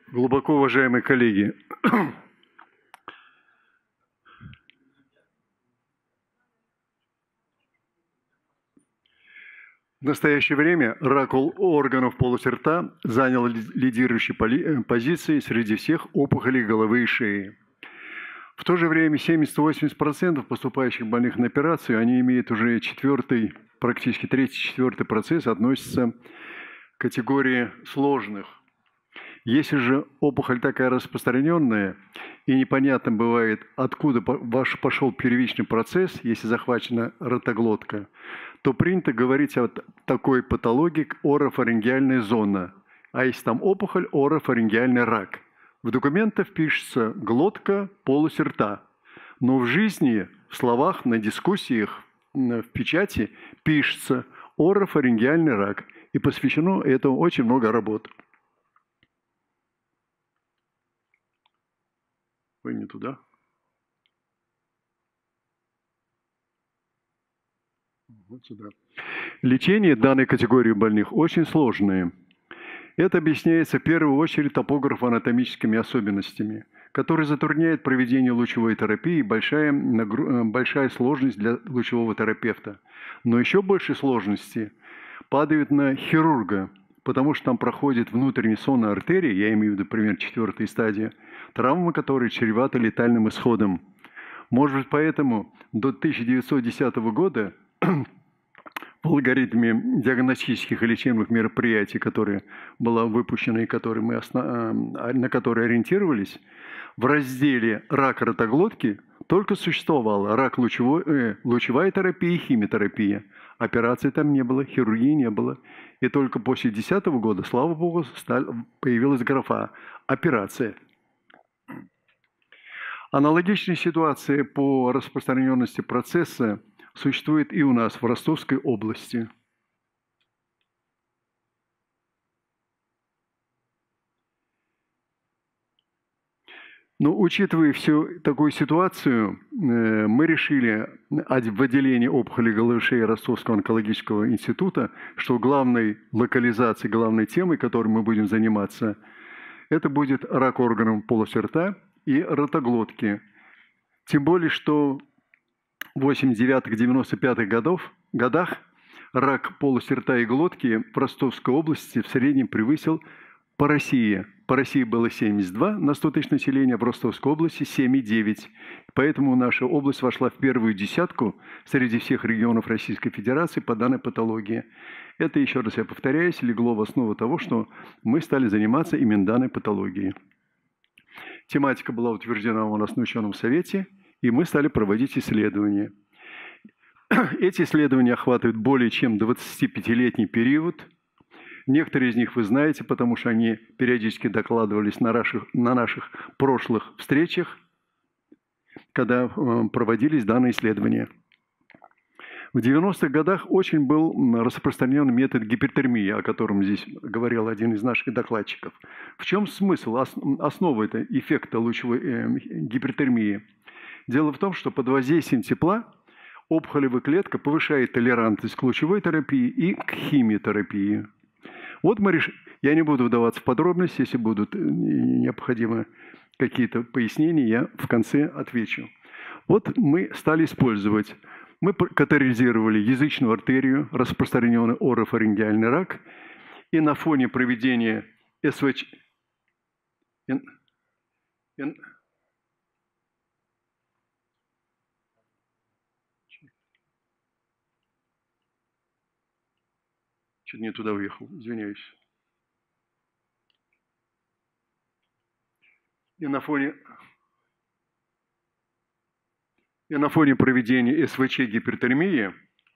Глубоко уважаемые коллеги, в настоящее время рак органов полости рта занял лидирующие позиции среди всех опухолей головы и шеи. В то же время 70-80% поступающих больных на операцию, они имеют уже практически третий-четвертый процесс, относятся к категории сложных. Если же опухоль такая распространенная и непонятно бывает, откуда пошел первичный процесс, если захвачена ротоглотка, то принято говорить о такой патологии, как орофарингеальная зона. А если там опухоль, орофарингеальный рак. В документах пишется глотка, полость рта. Но в жизни, в словах, на дискуссиях, в печати пишется орофарингеальный рак. И посвящено этому очень много работ. Вы не туда. Вот сюда. Лечение данной категории больных очень сложное. Это объясняется в первую очередь топографо-анатомическими особенностями, которые затрудняют проведение лучевой терапии, большая сложность для лучевого терапевта. Но еще больше сложности падают на хирурга, потому что там проходит внутренняя сонная артерия, я имею в виду, например, 4-я стадия, травма которой чревата летальным исходом. Может быть, поэтому до 1910 года в алгоритме диагностических и лечебных мероприятий, которые была выпущена и на которые ориентировались, в разделе «Рак ротоглотки» только существовала лучевая терапия и химиотерапия. Операций там не было, хирургии не было. И только после 2010 года, слава богу, появилась графа «Операция». Аналогичная ситуация по распространенности процесса существует и у нас в Ростовской области. Но учитывая всю такую ситуацию, мы решили в отделении опухоли головы и шеи Ростовского онкологического института, что главной локализацией, главной темой, которой мы будем заниматься, это будет рак органов полости рта и ротоглотки. Тем более, что в 89-95 годах рак полости рта и глотки в Ростовской области в среднем превысил по России. По России было 72 на 100 тысяч населения, в Ростовской области 7,9. Поэтому наша область вошла в первую десятку среди всех регионов Российской Федерации по данной патологии. Это, еще раз я повторяюсь, легло в основу того, что мы стали заниматься именно данной патологией. Тематика была утверждена у нас на ученом совете, и мы стали проводить исследования. Эти исследования охватывают более чем 25-летний период. Некоторые из них вы знаете, потому что они периодически докладывались на наших прошлых встречах, когда проводились данные исследования. В 90-х годах очень был распространен метод гипертермии, о котором здесь говорил один из наших докладчиков. В чем смысл, основа этого эффекта лучевой гипертермии? Дело в том, что под воздействием тепла опухолевая клетка повышает толерантность к лучевой терапии и к химиотерапии. Вот я не буду вдаваться в подробности, если будут необходимы какие-то пояснения, я в конце отвечу. Вот мы стали использовать, мы катетеризировали язычную артерию, распространенный орофарингеальный рак, и на фоне проведения СВЧ... Чуть не туда уехал, извиняюсь. И на фоне проведения СВЧ гипертермии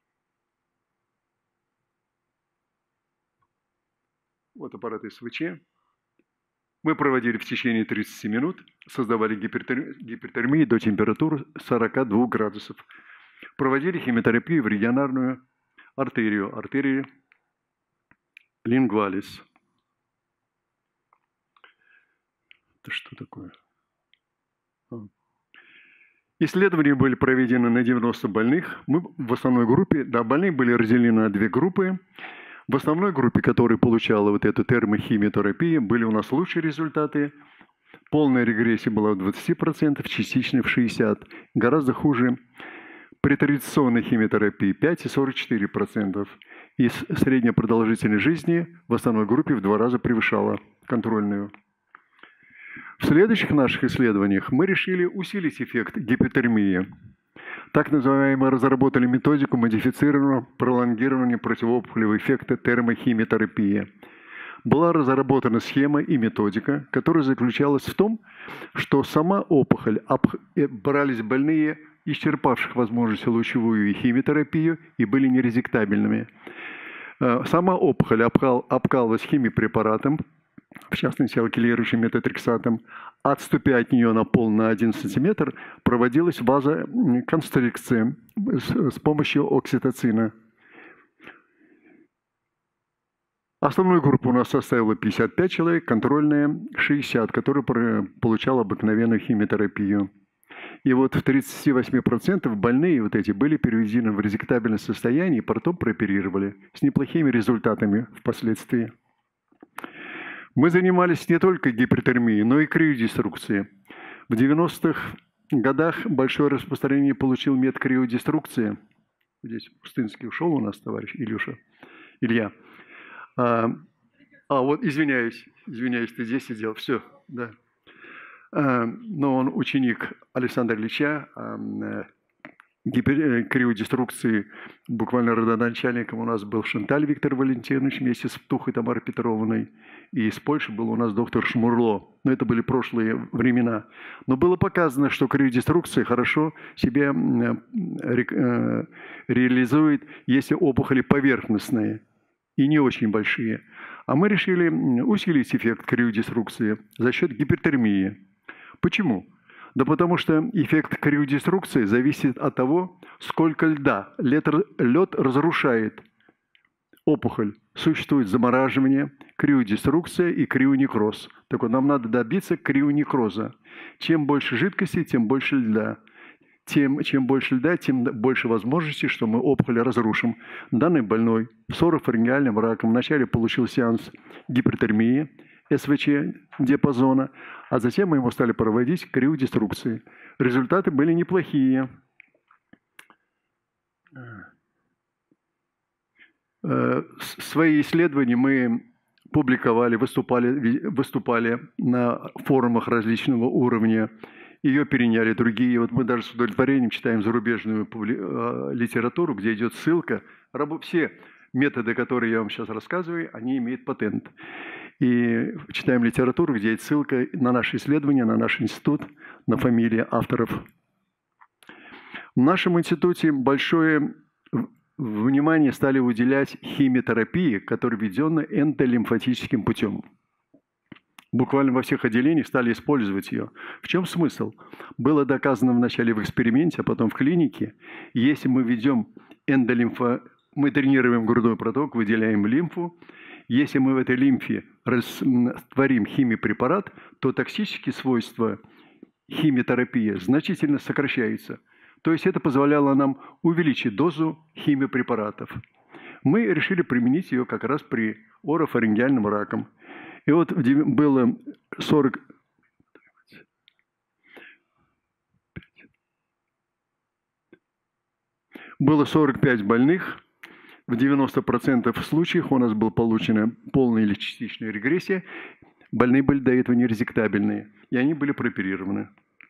вот аппарат СВЧ, мы проводили в течение 30 минут, создавали гипертермию до температуры 42 градусов. Проводили химиотерапию в регионарную артерию лингвалис. Это что такое? Исследования были проведены на 90 больных. Мы в основной группе, да, больные были разделены на две группы. В основной группе, которая получала вот эту термохимиотерапию, были у нас лучшие результаты. Полная регрессия была в 20%, частичная в 60%. Гораздо хуже при традиционной химиотерапии 5 и 44%. И средняя продолжительность жизни в основной группе в 2 раза превышала контрольную. В следующих наших исследованиях мы решили усилить эффект гипотермии. Так называемые разработали методику модифицированного пролонгирования противоопухолевого эффекта термохимиотерапии. Была разработана схема и методика, которая заключалась в том, что сама опухоль, брались больные, исчерпавших возможности лучевую и химиотерапию, и были нерезектабельными. Сама опухоль обкалывалась химиопрепаратом, в частности алкилирующим метотрексатом. Отступя от нее на пол на 1 см, проводилась вазоконстрикция с помощью окситоцина. Основную группу у нас составила 55 человек, контрольная 60, которая получала обыкновенную химиотерапию. И вот в 38% больные вот эти были переведены в резектабельное состояние и потом прооперировали с неплохими результатами впоследствии. Мы занимались не только гипертермией, но и криодеструкцией. В 90-х годах большое распространение получил метод криодеструкции. Здесь Пустынский ушел у нас, товарищ Илья. Вот извиняюсь, ты здесь сидел. Все, да. Но он ученик Александра Ильича, криодеструкции, буквально родоначальником у нас был Шанталь Виктор Валентинович вместе с Птухой Тамарой Петровной, и из Польши был у нас доктор Шмурло. Но это были прошлые времена. Но было показано, что криодеструкция хорошо себя реализует, если опухоли поверхностные и не очень большие. А мы решили усилить эффект криодеструкции за счет гипертермии. Почему? Да потому что эффект криодеструкции зависит от того, сколько льда. Лед разрушает опухоль. Существует замораживание, криодеструкция и крионекроз. Так вот, нам надо добиться крионекроза. Чем больше жидкости, тем больше льда. Чем больше льда, тем больше возможностей, что мы опухоль разрушим. Данный больной с орофарингеальным раком вначале получил сеанс гипертермии, СВЧ диапазона, а затем мы ему стали проводить криодеструкции. Результаты были неплохие. Свои исследования мы публиковали, выступали на форумах различного уровня. Ее переняли другие. Вот мы даже с удовлетворением читаем зарубежную литературу, где идет ссылка. Все методы, которые я вам сейчас рассказываю, они имеют патент. И читаем литературу, где есть ссылка на наши исследования, на наш институт, на фамилии авторов. В нашем институте большое внимание стали уделять химиотерапии, которая введена эндолимфатическим путем. Буквально во всех отделениях стали использовать ее. В чем смысл? Было доказано вначале в эксперименте, а потом в клинике. Если мы ведем мы тренируем грудной проток, выделяем лимфу. Если мы в этой лимфе растворим химиопрепарат, то токсические свойства химиотерапии значительно сокращаются. То есть это позволяло нам увеличить дозу химиопрепаратов. Мы решили применить ее как раз при орофарингеальном раке. И вот было 45 больных. В 90% случаев у нас была получена полная или частичная регрессия. Больные были до этого нерезектабельные, и они были прооперированы.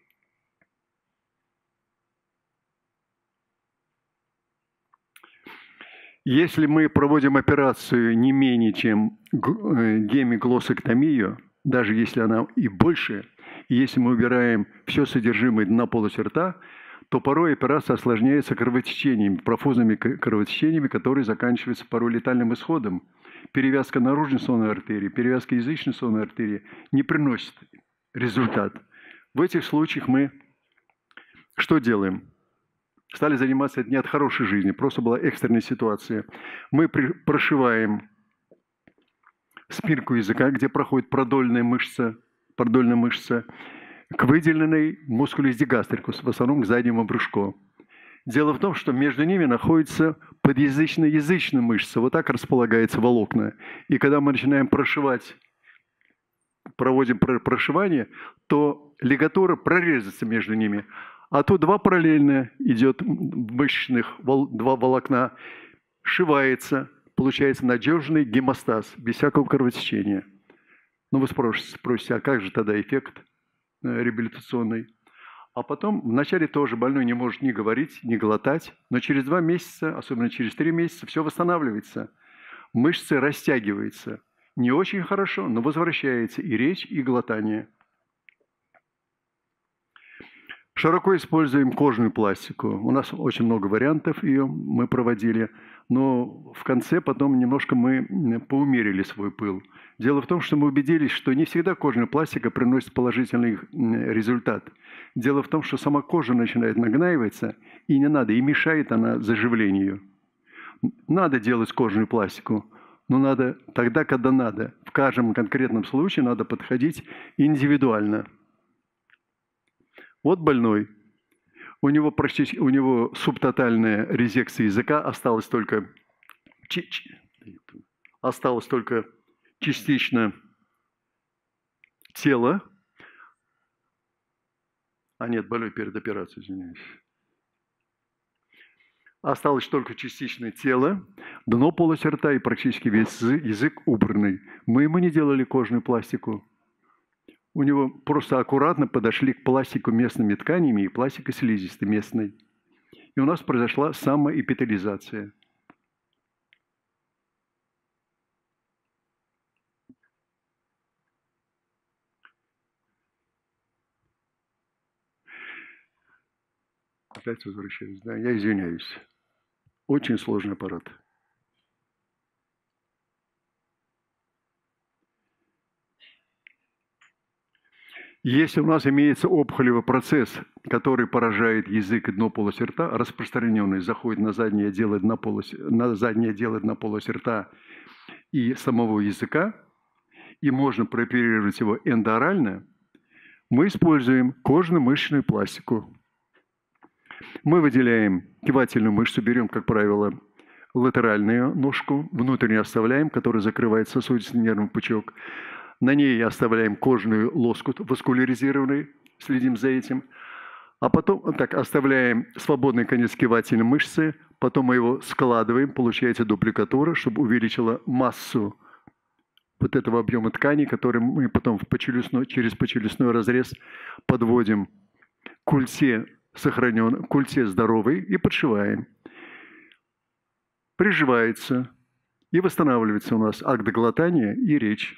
Если мы проводим операцию не менее чем гемиглоссэктомию, даже если она и больше, и если мы убираем все содержимое дна полости рта, то порой операция осложняется кровотечениями, профузными кровотечениями, которые заканчиваются порой летальным исходом. Перевязка наружной сонной артерии, перевязка язычной сонной артерии не приносит результат. В этих случаях мы что делаем? Стали заниматься это не от хорошей жизни, просто была экстренная ситуация. Мы прошиваем спинку языка, где проходит продольная мышца, к выделенной мускулис дигастрикус, в основном к заднему брюшку. Дело в том, что между ними находится подъязычно-язычная мышца. Вот так располагается волокна. И когда мы начинаем прошивать, проводим прошивание, то лигатура прорежется между ними. А то два параллельно идет мышечных, два волокна, сшивается, получается надежный гемостаз, без всякого кровотечения. Ну, вы спросите, а как же тогда эффект реабилитационный? А потом, вначале тоже больной не может ни говорить, ни глотать, но через 2 месяца, особенно через 3 месяца, все восстанавливается. Мышцы растягиваются. Не очень хорошо, но возвращается и речь, и глотание. Широко используем кожную пластику. У нас очень много вариантов ее мы проводили, но в конце потом немножко мы поумерили свой пыл. Дело в том, что мы убедились, что не всегда кожная пластика приносит положительный результат. Дело в том, что сама кожа начинает нагнаиваться, и не надо, и мешает она заживлению. Надо делать кожную пластику, но надо тогда, когда надо. В каждом конкретном случае надо подходить индивидуально. Вот больной. У него субтотальная резекция языка, осталось только частично тело. А нет, больной перед операцией, извиняюсь. Осталось только частичное тело, дно полости рта и практически весь язык убранный. Мы ему не делали кожную пластику. У него просто аккуратно подошли к пластику местными тканями и пластикой слизистой местной. И у нас произошла самоэпителизация. Опять возвращаюсь, да, я извиняюсь. Очень сложный аппарат. Если у нас имеется опухолевый процесс, который поражает язык и дно полости рта, распространенный, заходит на заднее отделы дна полости рта и самого языка, и можно прооперировать его эндоорально, мы используем кожно-мышечную пластику. Мы выделяем кивательную мышцу, берем, как правило, латеральную ножку, внутренне оставляем, которая закрывает сосудистый нервный пучок. На ней оставляем кожную лоскут васкуляризированный, следим за этим. А потом так, оставляем свободный конец кивательной мышцы, потом мы его складываем, получается дупликатура, чтобы увеличила массу вот этого объема ткани, который мы потом через почелюстной разрез подводим к культе здоровой и подшиваем. Приживается и восстанавливается у нас акт глотания и речь.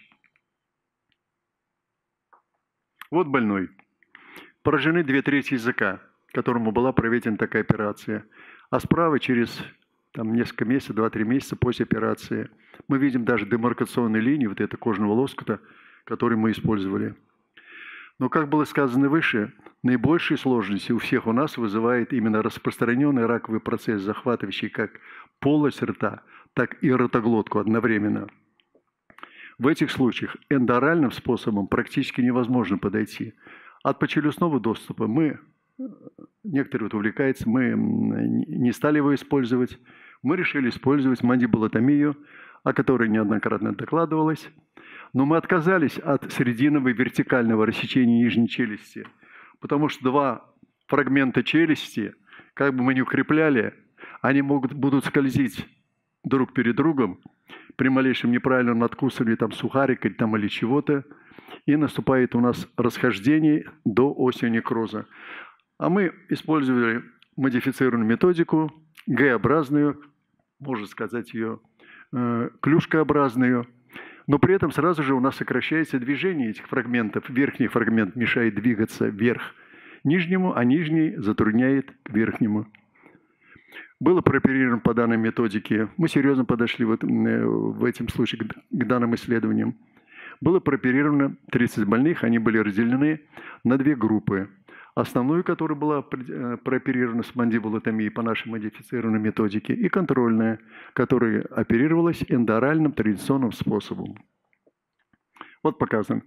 Вот больной. Поражены 2/3 языка, которому была проведена такая операция. А справа через несколько месяцев, 2-3 месяца после операции мы видим даже демаркационные линии вот этого кожного лоскута, который мы использовали. Но, как было сказано выше, наибольшие сложности у всех у нас вызывает именно распространенный раковый процесс, захватывающий как полость рта, так и ротоглотку одновременно. В этих случаях эндооральным способом практически невозможно подойти. От почелюстного доступа некоторые увлекаются, мы не стали его использовать. Мы решили использовать мандибулотомию, о которой неоднократно докладывалось. Но мы отказались от срединного и вертикального рассечения нижней челюсти, потому что 2 фрагмента челюсти, как бы мы ни укрепляли, они будут скользить друг перед другом при малейшем неправильном надкусывании сухарика или чего-то, и наступает у нас расхождение до остеонекроза. А мы использовали модифицированную методику, Г-образную, можно сказать ее клюшкообразную, но при этом сразу же у нас сокращается движение этих фрагментов. Верхний фрагмент мешает двигаться вверх нижнему, а нижний затрудняет верхнему. Было прооперировано по данной методике. Мы серьезно подошли в этом случае к данным исследованиям. Было прооперировано 30 больных, они были разделены на 2 группы. Основную, которая была прооперирована с мандибулотомией по нашей модифицированной методике, и контрольная, которая оперировалась эндооральным традиционным способом. Вот показан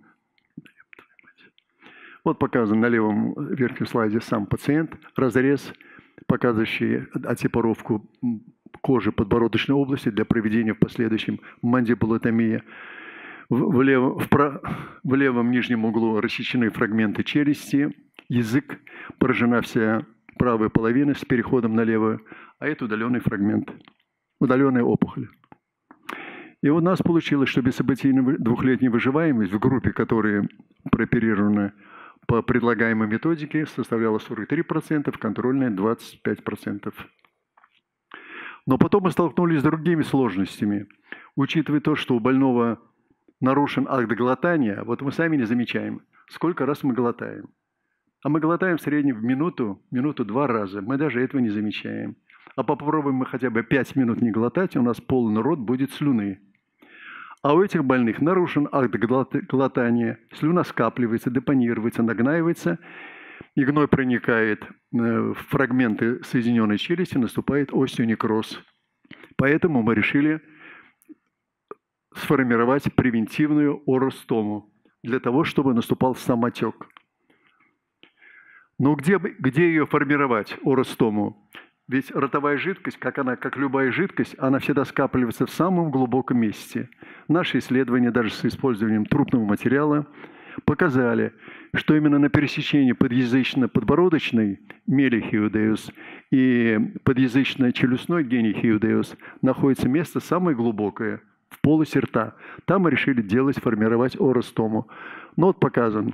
на левом верхнем слайде сам пациент, разрез, показывающий оттипировку кожи подбородочной области для проведения в последующем мандибулотомии. В левом нижнем углу рассечены фрагменты челюсти, язык, поражена вся правая половина с переходом на левую, а это удаленный фрагмент, удаленная опухоль. И у нас получилось, что бессобытийная двухлетняя выживаемость в группе, которые прооперированы по предлагаемой методике, составляла 43%, контрольная 25%. Но потом мы столкнулись с другими сложностями. Учитывая то, что у больного нарушен акт глотания, вот мы сами не замечаем, сколько раз мы глотаем. А мы глотаем в среднем в минуту 2 раза. Мы даже этого не замечаем. А попробуем мы хотя бы 5 минут не глотать, у нас полный рот будет слюны. А у этих больных нарушен акт глотания, слюна скапливается, депонируется, нагнаивается, и гной проникает в фрагменты соединенной челюсти, наступает остеонекроз. Поэтому мы решили сформировать превентивную оростому для того, чтобы наступал самотек. Но где ее формировать, оростому? Ведь ротовая жидкость, как любая жидкость, она всегда скапливается в самом глубоком месте. Наши исследования, даже с использованием трупного материала, показали, что именно на пересечении подъязычно-подбородочной мелихиудеус и подъязычно-челюстной генихиудеус находится место самое глубокое, в полости рта. Там мы решили формировать оростому. Но вот показан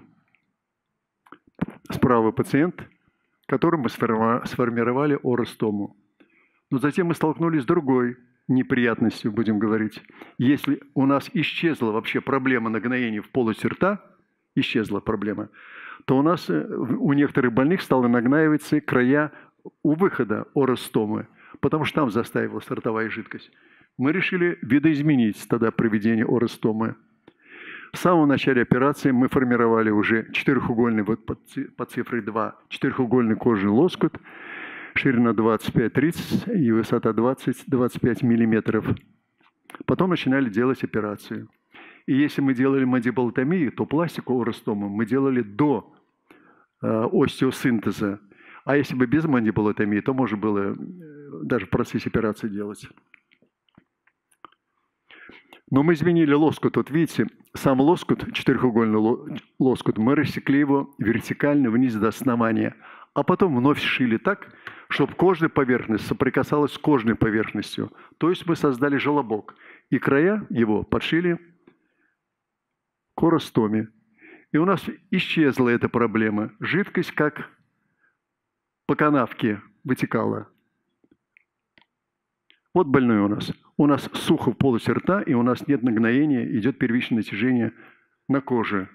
справа пациент, которым мы сформировали оростому. Но затем мы столкнулись с другой неприятностью, будем говорить. Если у нас исчезла вообще проблема нагноения в полости рта, исчезла проблема, то у нас у некоторых больных стало нагнаиваться края у выхода оростомы, потому что там застаивалась ротовая жидкость. Мы решили видоизменить тогда проведение оростомы. В самом начале операции мы формировали уже четырехугольный, вот по цифре 2, четырехугольный кожный лоскут, ширина 25-30 и высота 20-25 миллиметров. Потом начинали делать операцию. И если мы делали мандибулотомию, то пластику оростому мы делали до остеосинтеза. А если бы без мандибулотомии, то можно было даже в процессе операции делать. Но мы изменили лоскут. Вот видите, сам лоскут, четырехугольный лоскут, мы рассекли его вертикально вниз до основания, а потом вновь сшили так, чтобы кожная поверхность соприкасалась с кожной поверхностью. То есть мы создали желобок, и края его подшили к оростоме. И у нас исчезла эта проблема. Жидкость как по канавке вытекала. Вот больной у нас. У нас сухо в полости рта, и у нас нет нагноения, идет первичное натяжение на коже.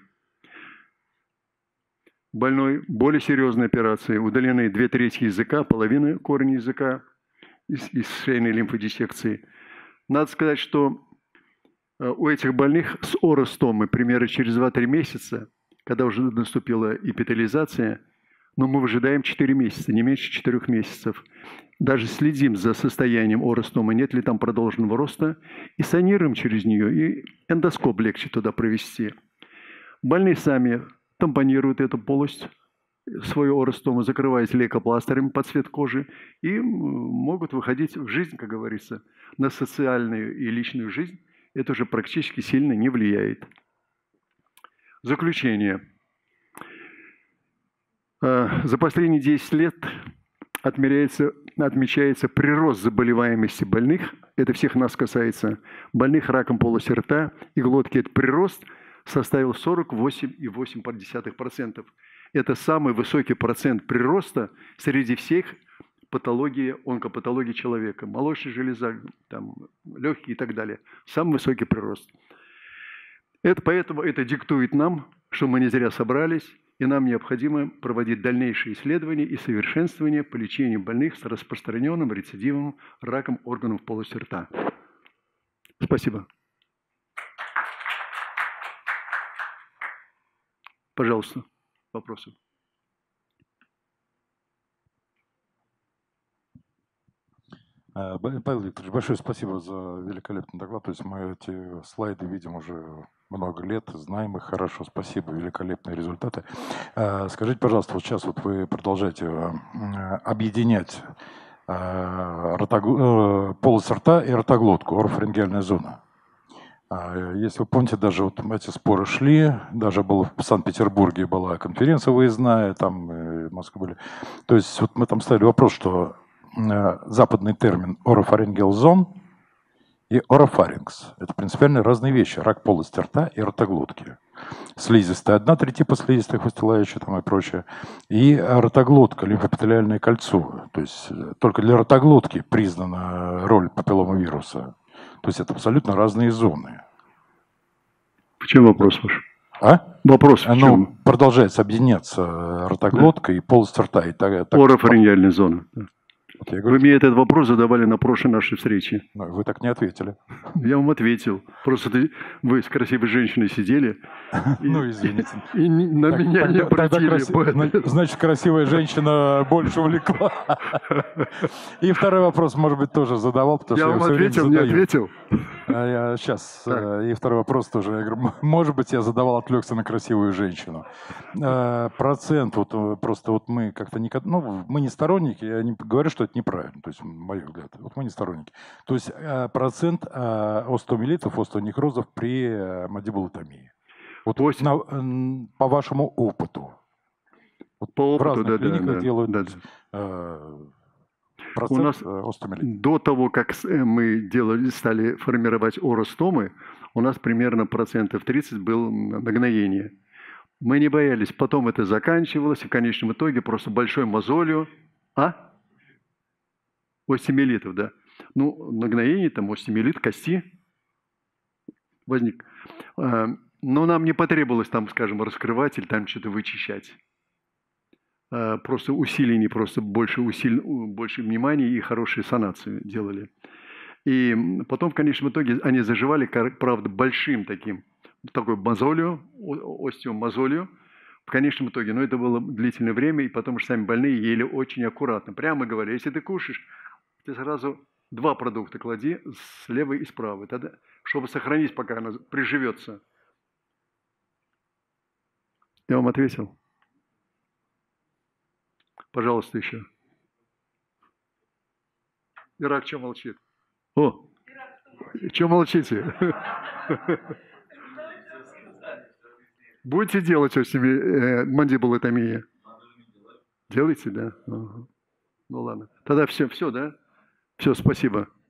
Больной более серьезной операции. Удалены 2/3 языка, половина корня языка из шейной лимфодиссекции. Надо сказать, что у этих больных с оростомой примерно через 2-3 месяца, когда уже наступила эпителизация, но мы выжидаем 4 месяца, не меньше 4 месяцев. Даже следим за состоянием оростомы, нет ли там продолженного роста, и санируем через нее, и эндоскоп легче туда провести. Больные сами тампонируют эту полость, свою оростому, закрываясь лейкопластырем под цвет кожи, и могут выходить в жизнь, как говорится, на социальную и личную жизнь. Это уже практически сильно не влияет. Заключение. За последние 10 лет отмечается прирост заболеваемости больных, это всех нас касается, больных раком полости рта и глотки. Этот прирост составил 48,8%. Это самый высокий процент прироста среди всех патологий, онкопатологий человека. Молочная железа, там, легкие и так далее. Самый высокий прирост. Поэтому это диктует нам, что мы не зря собрались, и нам необходимо проводить дальнейшие исследования и совершенствование по лечению больных с распространенным рецидивом раком органов полости рта. Спасибо. Пожалуйста, вопросы. Павел Викторович, большое спасибо за великолепный доклад. То есть мы эти слайды видим уже много лет, знаем их хорошо. Спасибо, великолепные результаты. Скажите, пожалуйста, вот сейчас вот вы продолжаете объединять полость рта и ротоглотку, орофарингеальная зона. Если вы помните, даже вот эти споры шли, даже было в Санкт-Петербурге была конференция выездная, там в Москве были. То есть вот мы там ставили вопрос, что западный термин орофарингеал зон и орофарингс – это принципиально разные вещи. Рак полости рта и ротоглотки. Слизистая одна, три типа слизистых, выстилающая там и прочее. И ротоглотка, лимфоэпителиальное кольцо. То есть только для ротоглотки признана роль папилломавируса. То есть это абсолютно разные зоны. В чем вопрос ваш? Вопрос в чем? Продолжается объединяться ротоглотка и полость рта. Орофарингеальная зона. Вот я говорю, вы мне этот вопрос задавали на прошлой нашей встрече. Вы так не ответили. Я вам ответил. Просто вы с красивой женщиной сидели. Ну, извините. И на меня не обратили. Значит, красивая женщина больше увлекла. И второй вопрос, может быть, тоже задавал, потому что я вам ответил, не ответил. Сейчас. И второй вопрос тоже. Я говорю, может быть, я задавал, отвлекся на красивую женщину. Процент, вот просто вот мы как-то не... Ну, мы не сторонники, я не говорю, что это неправильно, то есть, мой взгляд. Вот мы не сторонники. То есть процент остеомиелитов, остеонекрозов при мандибулотомии. Вот по вашему опыту. Вот по опыту, в разных клиниках делают процент у нас остеомиелитов. До того, как мы стали формировать оростомы, у нас примерно процентов 30 было нагноение. Мы не боялись. Потом это заканчивалось, и в конечном итоге просто большой мозолью. Остеомиелитов, да. Ну, нагноение, там остеомиелит кости возник. Но нам не потребовалось там, скажем, раскрывать или там что-то вычищать. Просто усиление, просто больше внимания и хорошую санацию делали. И потом, в конечном итоге, они заживали, правда, большим такой мозолью, остеомозолью. В конечном итоге, но это было длительное время, и потом же сами больные ели очень аккуратно. Прямо говоря, если ты кушаешь, ты сразу 2 продукта клади с левой и с правой, тогда, чтобы сохранить, пока она приживется. Я вам ответил? Пожалуйста, еще. Ирак, что молчит? Что молчите? Будете делать мандибулотомию? Делайте, да? Ну ладно. Тогда все, да? Все, спасибо.